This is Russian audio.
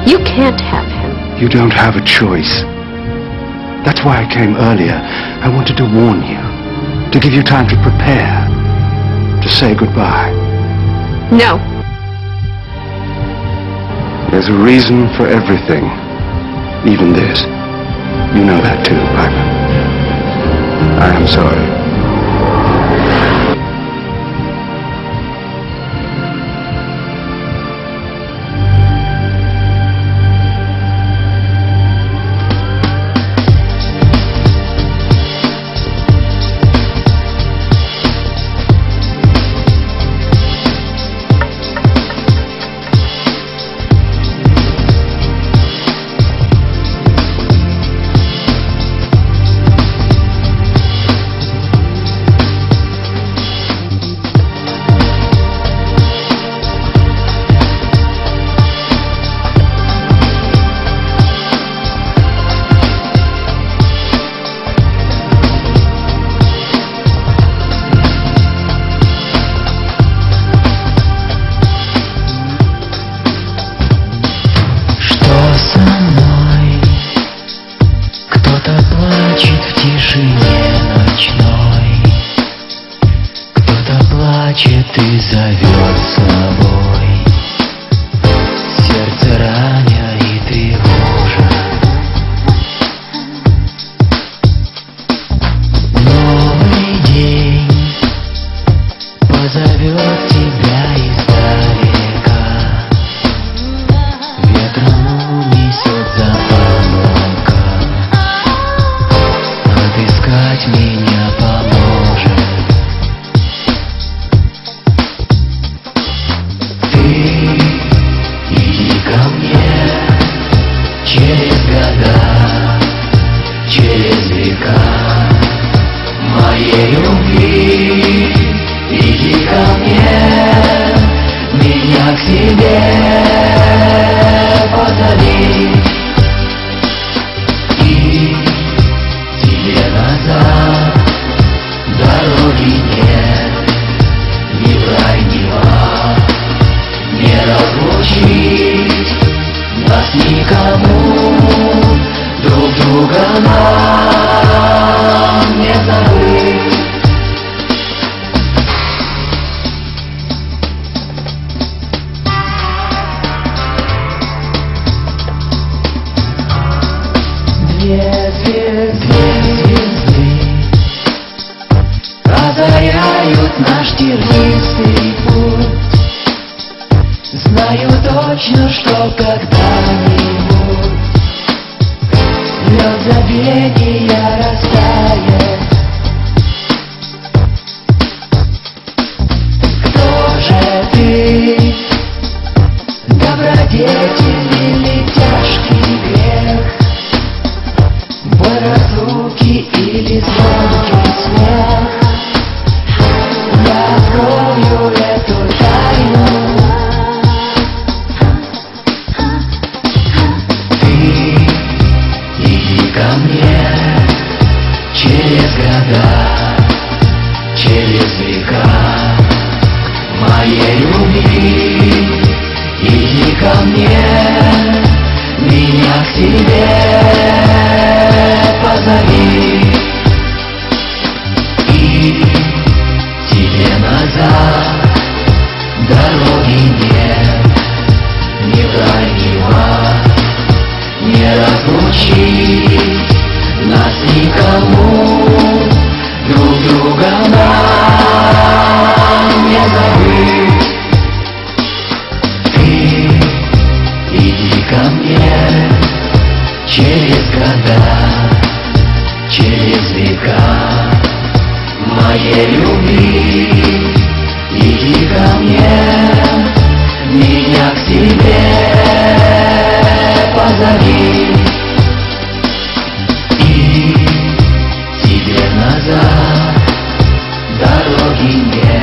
You can't have him. You don't have a choice. That's why I came earlier. I wanted to warn you, to give you time to prepare, to say goodbye. No. There's a reason for everything, even this. You know that too, Piper. I am sorry. В тишине ночной кто-то плачет и зовет с собой, сердце раня и тревожа. Новый день позовет тебя издалека, ветром унесет за облака. Отыскать меня поможет. Ты иди ко мне через года, через века моей любви. Иди ко мне, меня к себе позови. Назад дороги нет, ни в рай, ни в ад, не разлучить нас никому, друг друга нам не забыть. Две звезды озаряют наш тернистый путь. Знаю точно, что когда-нибудь лед забвения растает. Кто же ты, добродетель или тяжкий грех? Боль разлуки или звонкий смех? Я открою эту тайну. Ты иди ко мне через года, через века моей любви. Иди ко мне, меня к себе позови. И тебе назад дороги нет, ни в рай, ни в ад, не разлучить нас никому, друг друга нам не забыть. Ты иди ко мне через года, через века моей любви. Иди ко мне, меня к себе позови. И тебе назад дороги нет.